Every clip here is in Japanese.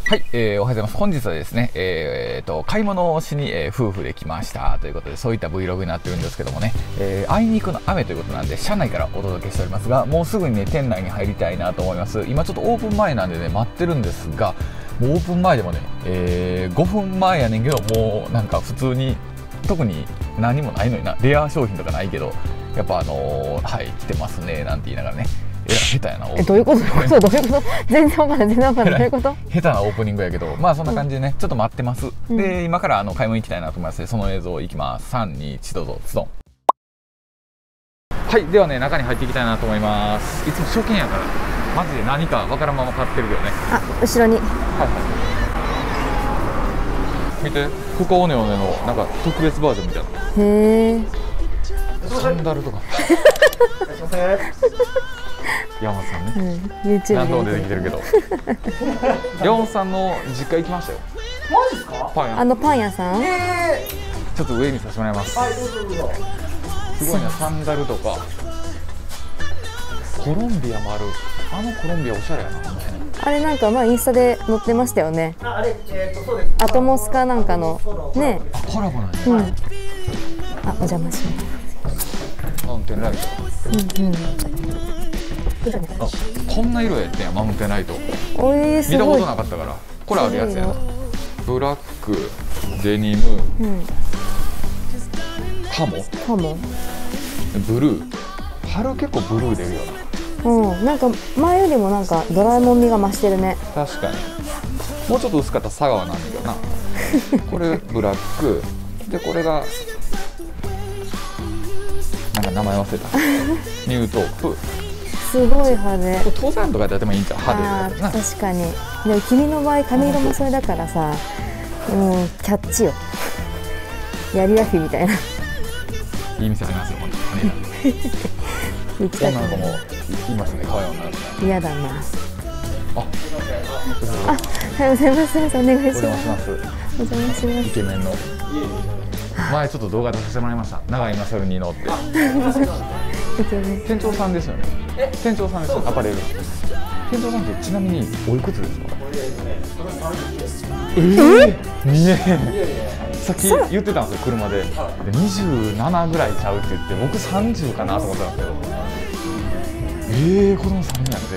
はい、おはようございます。本日はですね、買い物をしに、夫婦で来ましたということで、そういった Vlog になってるんですけどもね、あいにくの雨ということなんで、車内からお届けしておりますが、もうすぐにね、店内に入りたいなと思います。今ちょっとオープン前なんでね、待ってるんですが、もうオープン前でもね、5分前やねんけど、もうなんか普通に、特に何もないのにな、レア商品とかないけど、やっぱはい、来てますね、なんて言いながらね。下手やな。 どういうことどういうこと全然わかんない、全然わかんない。どういうこと下手なオープニングやけど、まあそんな感じでね、ちょっと待ってます。で、今から買い物行きたいなと思いますので、その映像いきます。3、2、1、どうぞ、ズドン。はい、ではね、中に入っていきたいなと思います。いつも初見やから、マジで何かわからんまま買ってるけどね。 あ、後ろに。はいはい。見て、ココオネオネのなんか特別バージョンみたいな。 へえ。 サンダルとか。山本さんね、 YouTube 何度も出てきてるけど山本さんの実家行きましたよ。 マジですか？ パン屋、 パン屋さん、 ちょっと上にさせてもらいます。 はい、どうぞどうぞ。 すごいな、サンダルとかコロンビアもある。コロンビアおしゃれやな。 あれなんかインスタで載ってましたよね。 あれ、そうです。 アトモスかなんかのね。 あ、コラボなんや。 あ、お邪魔します。 マウンテンライト。あ、こんな色やってんや、マウンテンライト。 すごい。 見たことなかったから。これあるやつやな。ブラック、デニム、カモ、ブルー。春結構ブルー出るよな。 なんか前よりもなんかドラえもん味が増してるね。 確かに。もうちょっと薄かった佐川なんだけどな。これブラックで、これがなんか名前忘れた。ニュートープ。 すごい派手。 登山とかやってもいいんちゃう？派手だな。 確かに。でも君の場合髪色もそれだからさ、もうキャッチよ。やりやすいみたいな。 いい店ありますよ、本当に。 行きたくない。 女の子もいますね、可愛い女の子。 嫌だな。 あ、 おはようございます。お願いしお邪魔ます。 します。 お邪魔しまイす。 ケメンの。前ちょっと動画出させてもらいました。長井勝に乗って。 イケメン。 店長さんですよね。店長さんですよ、アパレル。店長さんってちなみにおいくつですか？見えへん。さっき言ってたんですよ、車で。27ぐらいちゃうって言って、僕30かなと思ったんですけど。子供3人やって。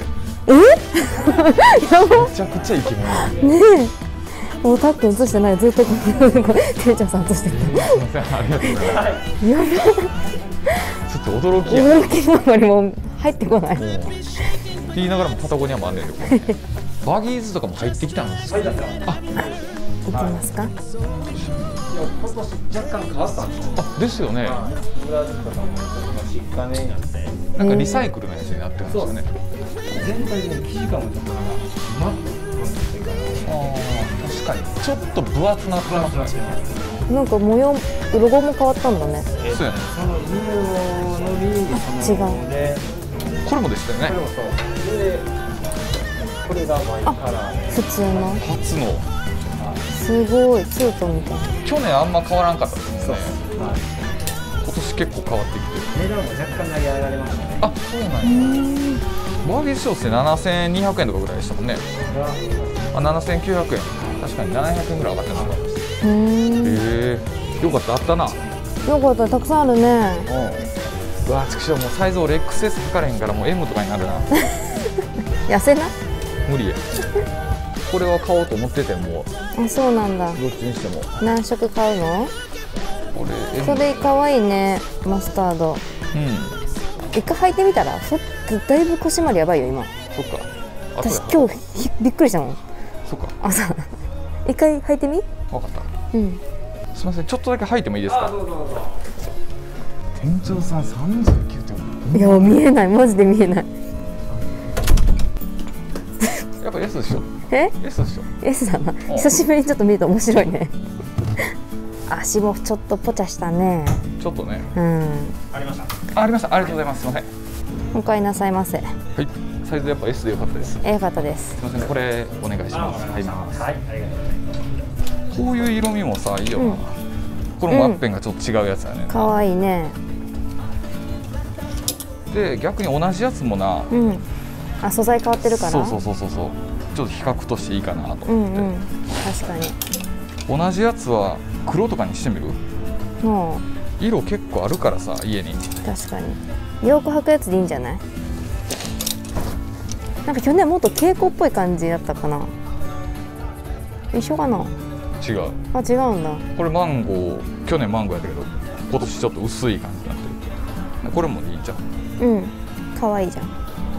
めちゃくちゃイケメン。 ねえ。もうタック映してない。ずっと店長さん映してる。 すみません、ありがとうございます。 やべえ。 ちょっと驚きや。 驚きのあまりも入ってこない。 って言いながらもパタゴニアもあんねんで、これ。バギーズとかも入ってきたんですよ。あ、 行きますか。 今年若干変わったんですよ。 あ、ですよね。 ブラジルとかも今疾患になって、 なんかリサイクルのやつになってるんですよね。 全体で生地感もちょっとなんかマットっていうか、 確かに。ちょっと分厚なってますね。 なんか模様、ロゴも変わったんだね。 そうやね。 その布のリングそので、 これもでしたよね。 これもそうで、これがワインカラーで、 普通の。 初の。 すごいツートンみたいな。 去年あんま変わらんかったですもんね。 そう、 今年結構変わってきてる。 値段も若干投げ上がりましたね。 あ、そうなんや。バーゲンショーって7200円とかぐらいでしたもんね。あ、7900円。確かに700円ぐらい上がってなかったです。よかった、あったな。 よかった、たくさんあるね。 うわ、ちくしょう、もうサイズ俺 XS 測れへんからもう M とかになるな。 痩せな。 無理や。これは買おうと思ってても、 あ、そうなんだ。 どっちにしても。 何色買うの？ これ M。 それ可愛いね、マスタード。一回履いてみたら、だいぶ腰回りやばいよ今。 そっか。 私今日びっくりしたもん。 そっか。 朝。一回履いてみ？ わかった。 うん。 すみません、ちょっとだけ履いてもいいですか？ どうぞどうぞ。 店長さん39って。 いや、見えない、マジで見えない。 やっぱ S でしょ。S でしょ。 S だな。久しぶりにちょっと見ると面白いね。足もちょっとポチャしたね。 ちょっとね。 ありました。 ありました。ありがとうございます。すみません。 お買いなさいませ。 はい。サイズやっぱ S でよかったです。 よかったです。 すみません、これお願いします。はい。 はい、ありがとうございます。 こういう色味もさ、いいよな。このワッペンがちょっと違うやつやね。 可愛いね。 で、逆に同じやつもな。 あ、素材変わってるから。 そう。 ちょっと比較としていいかなとう思って、 んうん、確かに。 同じやつは黒とかにしてみる？ も色結構あるからさ、家に。 う確かに洋服履くやつでいいんじゃない？なんか去年もっと蛍光っぽい感じだったかな。一緒かな？ 違う。 あ、違うんだ。 これマンゴー、去年マンゴーやったけど今年ちょっと薄い感じになってる。これもいいじゃん。 うん、可愛いじゃん。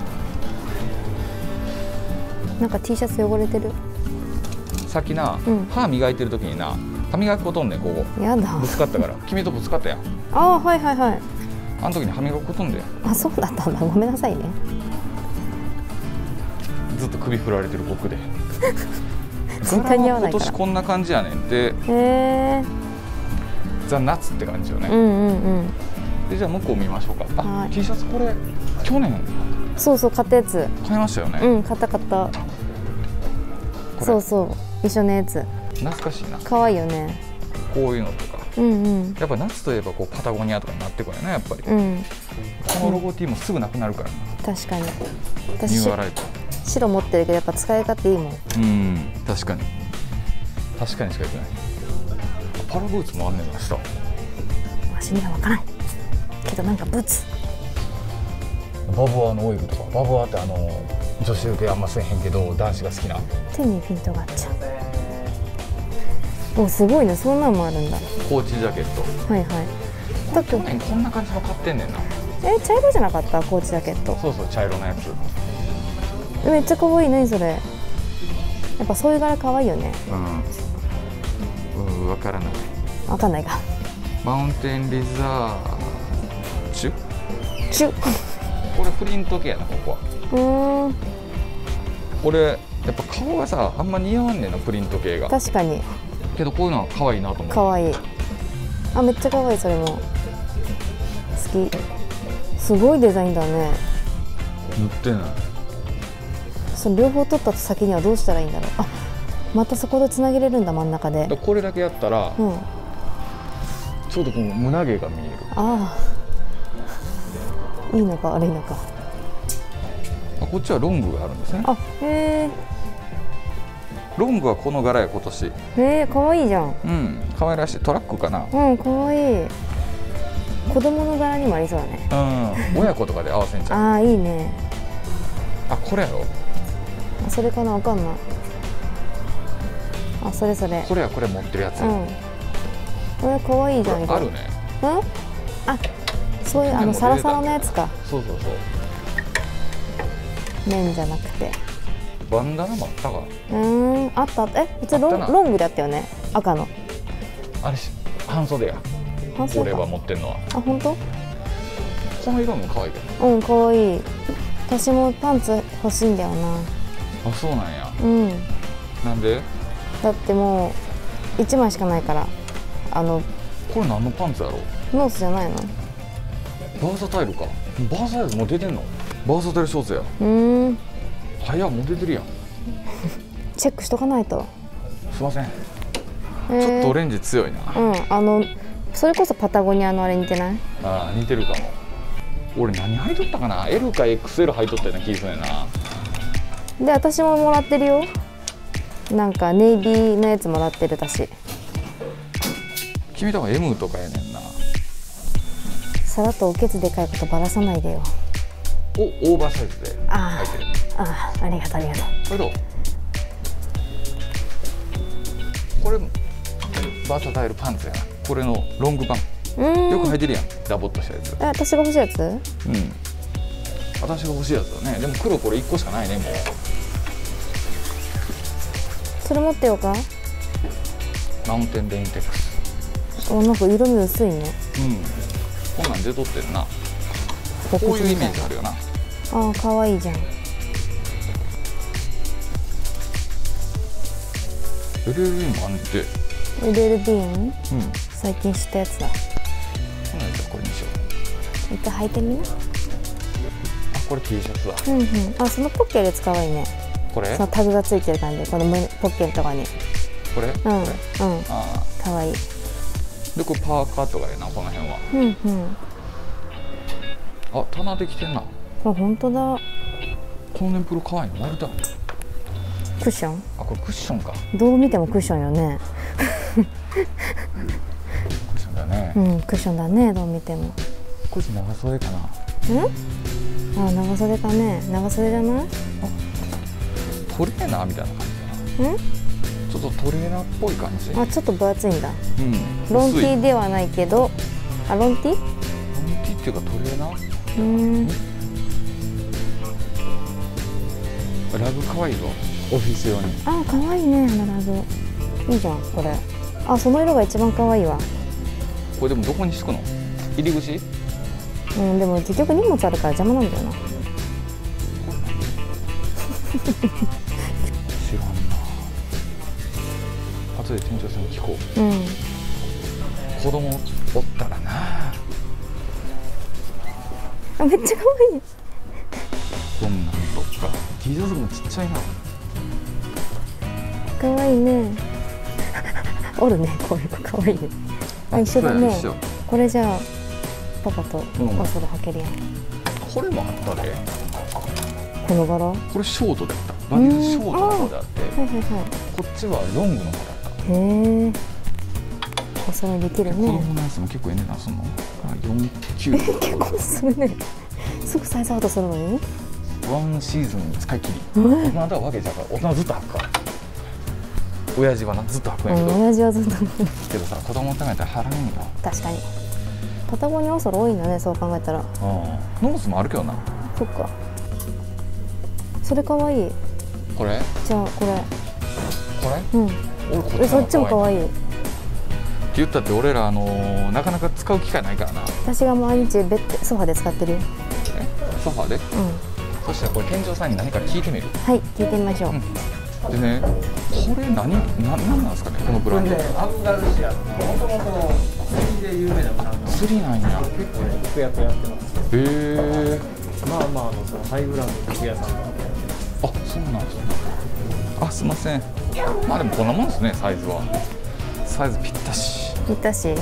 なんか T シャツ汚れてる。 さっきな、 うん歯磨いてる時にな、歯磨き粉飛んでん、ここやだぶ。つかったから君とぶつかったやん。 あー、はいはいはい。 あの時に歯磨き粉飛んであ、そうだったんだ。ごめんなさいね。 ずっと首振られてる僕で絶対似合わないから。 今年こんな感じやねんってへえ。 ザ・夏って感じよね、 うんうんうん。 でじゃあ向こう見ましょうか。あ、 はい T シャツこれ去年そうそう、買ったやつ。 買いましたよね、 うん、買った買った。 これそうそう、一緒のやつ。 懐かしいな。 可愛いよね。 こういうのとかうんうんやっぱ夏といえばこうパタゴニアとかになってくるよね、やっぱり、 うん。 このロゴ T もすぐなくなるからな、 確かに。 ニ私ューアライブ。 白持ってるけどやっぱ使い勝手いいもん。 うん確かに確かにしか言ってない。パラブーツもあんねんな、下。 わしには分からんけど、なんかブーツ。 バブアのオイルとか、バブアって女子受けあんませえへんけど男子が好きな手にピントがあっちゃう。お、すごいね、そんなんもあるんだ。 コーチジャケット。 はいはい。だって去年こんな感じの買ってんねんな。 茶色じゃなかった？コーチジャケット。 そうそう、茶色のやつ。 めっちゃ可愛いね、それ。やっぱそういう柄可愛いよね。 わからない。 わかんないか。 マウンテンリザーチュ。 チュ。 これプリント系やな、ここは。俺やっぱ顔がさ、あんま似合わんねんな、プリント系が。 確かに。 けどこういうのは可愛いなと思う。 可愛い。あ、めっちゃ可愛い、それも。好き。すごいデザインだね。 塗ってない。 その両方取った先にはどうしたらいいんだろう。あ、またそこでつなげれるんだ、真ん中で。 これだけやったら、 うん。 ちょうどこの胸毛が見える。 ああ。いいのか悪いのか。 こっちはロングがあるんですね。 あ、へえ。 ロングはこの柄や、今年。 へえ、可愛いじゃん。 うん、可愛らしい。トラックかな。 うん、可愛い。子供の柄にもありそうだね。 うん、親子とかで合わせんじゃん。 ああ、いいね。 あ、これやろ。 あ、それかな、わかんない。あ、それそれ。 これや、これ持ってるやつ。 うん。これ可愛いじゃん。 あるね。 うん？あ、そういうサラサラのやつか。 そうそうそう。 面じゃなくて。 バンダナもあったか。 あった。普通ロングだったよね。赤の。 あれ半袖や。 半袖か。 俺は持ってんのは。 あ、本当？ この色も可愛いけど。 うん、可愛い。私もパンツ欲しいんだよな。 あ、そうなんや。 うん。 なんで？ だってもう1枚しかないから。 これ何のパンツやろ？ ノースじゃないの？ バーサタイルか。バーサタイルもう出てんの？バーサタイルショーツや。早っ、もう出てるやん。 チェックしとかないと。 すいません。ちょっとオレンジ強いな。 それこそパタゴニアのあれ似てない？ ああ、似てるかも。俺何履いとったかな。 L か XL 履いとったような気がするねんな。 で、私ももらってるよ。なんかネイビーのやつもらってるだし。 君とか M とかやねんな。 さらっとおけつでかいことばらさないでよ。 オーバーサイズで履いてる。 ありがとうありがとう。 これどう？これバーサタイルパンツやな。これのロングパン。よく履いてるやん、ダボっとしたやつ。 私が欲しいやつ？ 私が欲しいやつだね。でも黒これ1個しかないね、もう。 それ持ってようか？ マウンテンレインテックス。 なんか色味薄いね。 こんなん出とってんな。こういうイメージあるよな。 可愛いじゃん。 LLB もあんて。 LL ビーン？最近知ったやつだ。 ほな、じゃあこれにしよう。 一回履いてみな。 これ T シャツだ。 そのポッケで使わいいね。 これ？ そのタグがついてる感じで、このポッケのとかに。 これ？ 可愛い。 で、これパーカーとかやな、この辺は。あ、棚できてんな。 本当だ。 このネンプロ可愛いの丸太。 クッション。 あ、これクッションか。 どう見てもクッションよね。 クッションだね。 うん、クッションだね、どう見ても。 これ長袖かな。 あ、長袖かね。長袖じゃない？ トレーナーみたいな感じだな。ちょっとトレーナーっぽい感じ。 あ、ちょっと分厚いんだ。 うん。 ロンティーではないけど、あ、ロンティー？ ロンティーっていうかトレーナー？ラグ可愛いぞ。オフィス用に。 あ、可愛いね、あのラグ。いいじゃん、これ。あ、その色が一番可愛いわ。 これでもどこに敷くの？入り口？ うん、でも結局荷物あるから邪魔なんだよな。 知らんな。後で店長さんに聞こう。 うん。 子供おったらな。 あ、めっちゃ可愛い。 こんなんとか。T シャツもちっちゃいな。 可愛いね。おるね、こういう子可愛いね。あ、一緒だね。これじゃあパパとおそろ履けるやん。 これもあったで。 この柄？ これショートだった。バディショートの方であって、 はいはいはい。 こっちはロングの方だった。 へえ。おそろいできるね。 子供のやつも結構値段すんの？49。 結構するね。すぐサイズアウトするのに？ ワンシーズン使い切り。大人だわけじゃから、大人ずっと履くから。親父はなずっと履くんやけど。 親父はずっと。 けどさ、子供のためやったら払うんよ。 確かに。パタゴニアおそろ多いんだね、そう考えたら。 ノースもあるけどな。 そっか。それ可愛い。 これ？ じゃあこれ。 これ？ うん。 俺こっちそっちも可愛い。 って言ったって俺らなかなか使う機会ないからな。 私が毎日ベッドソファで使ってるよ。 ソファで？うん。そしたらこれ店長さんに何か聞いてみる？はい、 聞いてみましょう。 でね、これ何なんですかね、このブランド。 アンガルシア。もともと釣りで有名なブランド。 釣りなんや。 結構服屋とやってます。 へえ。 まあまあそのハイブランドの服屋さんが。 あ、そうなんですね。あ、すいません。まあでもこんなもんですね、サイズは。サイズぴったし。 ぴったし？うん。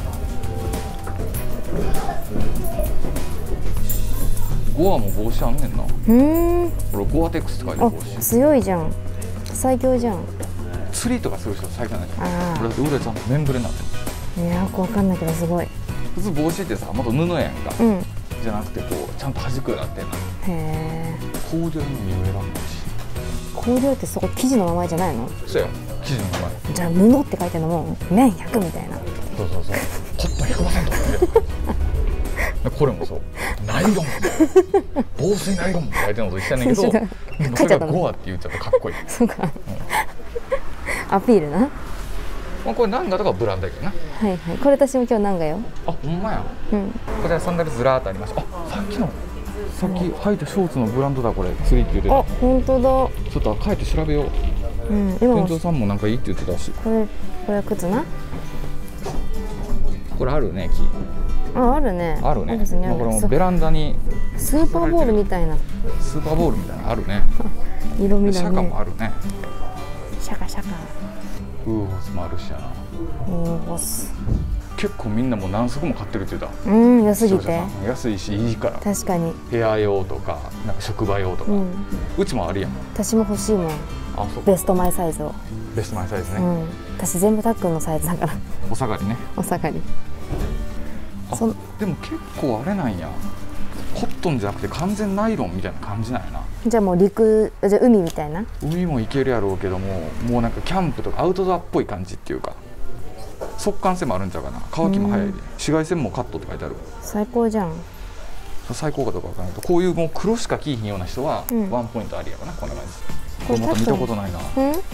ゴアも帽子あんねんな。これゴアテックスって書いてる帽子。 強いじゃん。最強じゃん。 釣りとかする人最強なんじゃない？これだって裏ちゃんと面ブレになってる。いやー、わかんないけどすごい。 普通帽子ってさ、また布やんか。じゃなくてこうちゃんと端っこになってんな。へえ。コーデュロイの身を選んだし。 コーデュロイってそこ生地の名前じゃないの？ そうや、生地の名前。 じゃあ布って書いてるのも綿100みたいな。 そうそうそう。コットン 100%。これもそう。ナイロン。防水ナイロンって書いてるのと一緒やねんけど、それがゴアって言っちゃってかっこいい。 そうか。アピールな。 まあこれナンガとかブランドやけどな。 はいはい。これ私も今日ナンガよ。 あ、ほんまや。こちらサンダルずらーっとありました。あ、さっき履いたショーツのブランドだこれ。釣りって言ってた。 あ、本当だ。 ちょっと帰って調べよう。店長さんもなんかいいって言ってたし。 これは靴な。 これあるね、木。 あるね。 あるね。これもベランダにスーパーボールみたいな。 スーパーボールみたいなあるね。 色味だね。 シャカもあるね。 シャカシャカ。 ウーホスもあるしやな。 ウーホス。 結構みんなもう何足も買ってるって言った。 安すぎて。 安いしいいから。 確かに。 部屋用とか、なんか職場用とか。うちもあるやん。 私も欲しいもん。 あ、そう。 ベストマイサイズを。 ベストマイサイズね。 私全部タックンのサイズだから。 お下がりね。 お下がり。 でも結構あれなんや。コットンじゃなくて完全ナイロンみたいな感じなんやな。 じゃあもうじゃあ海みたいな。 海も行けるやろうけども、もうなんかキャンプとかアウトドアっぽい感じっていうか、速乾性もあるんちゃうかな。乾きも早いで、紫外線もカットって書いてある。 最高じゃん。 最高かどうかわからないけど、こういうもう黒しか着いひんような人はワンポイントありやろな、こんな感じ。これまた見たことないな。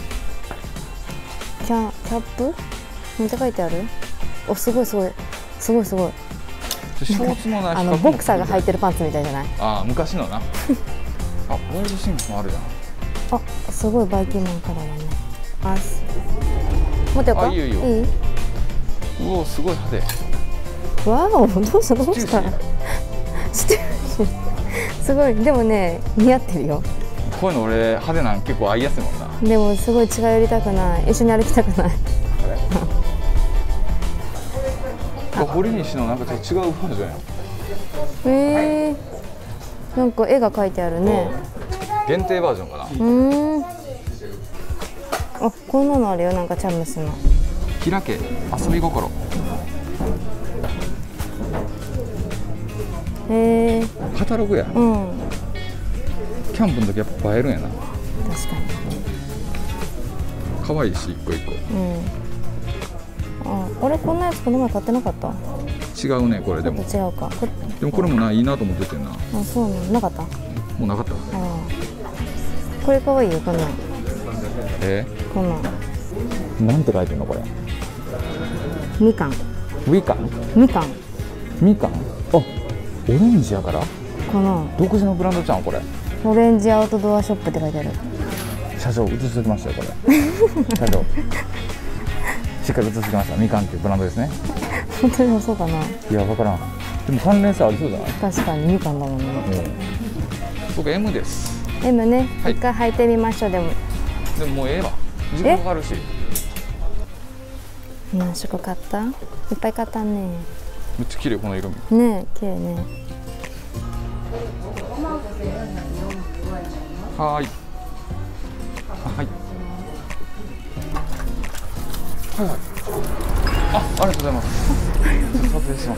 キャップめっちゃ書いてある。お、すごいすごいすごいすごい。 ショーツもな、 ボクサーが履いてるパンツみたいじゃない？ ああ、昔のな。あ、ワイルドシンクスもあるじゃん。 あ、すごいバイキンマンカラーだね。あ、持ってよか？ いいよいいよ。 いい？ うお、すごい派手。わお、どうしたどうした。してるし。すごい、でもね、似合ってるよ。 こういうの俺派手なん結構合いやすいもんな。 でもすごい近寄りたくない。一緒に歩きたくない。 堀西のなんかちょっと違うバージョンや。 なんか絵が描いてあるね。 限定バージョンかな。 こんなのあるよ、なんかチャムスの。 開け遊び心。 へえ。 カタログや。 うん。 キャンプの時やっぱ映えるんやな。 確かに。 可愛いし一個一個。 うん。あ、俺こんなやつこの前買ってなかった。 違うねこれでも。 ちょっと違うか。 でもこれもいいなと思っててんな。 あ、そうなの、なかった。 もうなかった。 ああ。これ可愛いよ、こんなん。こんなん。 なんて書いてんのこれ。 みかん。 みかん。 みかん。 みかん。あ、オレンジやから。 かな。 独自のブランドちゃんこれ。 オレンジアウトドアショップって書いてある。 社長映してきましたよこれ。社長。しっかり映してきました。みかんっていうブランドですね。 本当にそうかな。 いやわからん。でも関連性ありそうじゃない。 確かにみかんだもんね。 僕 M です。 M ね。一回履いてみましょう。でももうええわ。時間かかるし。 何色買った？いっぱい買ったね。 めっちゃ綺麗この色味。 ね、綺麗ね。 はい。はい。はいはい。ありがとうございます。撮影しました。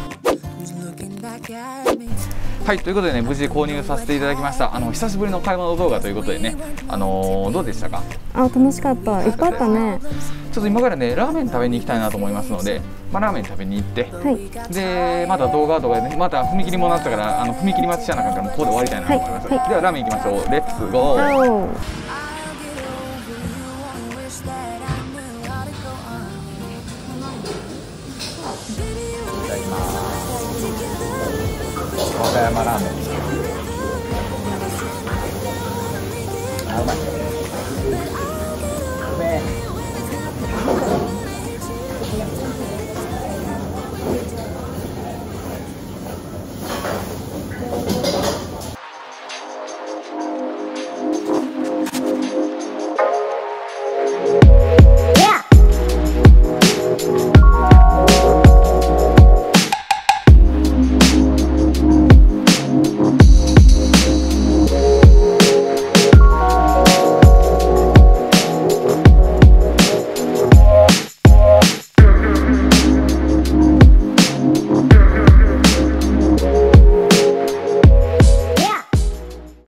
はい、ということでね、無事購入させていただきました。久しぶりの買い物動画ということでね、どうでしたか？ あ、楽しかった。いっぱいあったね。 ちょっと今からね、ラーメン食べに行きたいなと思いますので、ラーメン食べに行って、はい、で、また動画とかでね、また踏切もなったから、踏切待ちしなあかんから、もうここで終わりたいなと思います。はい、では、ラーメン行きましょう。レッツゴー。和歌山ラーメン。あ、うまい。うめえ。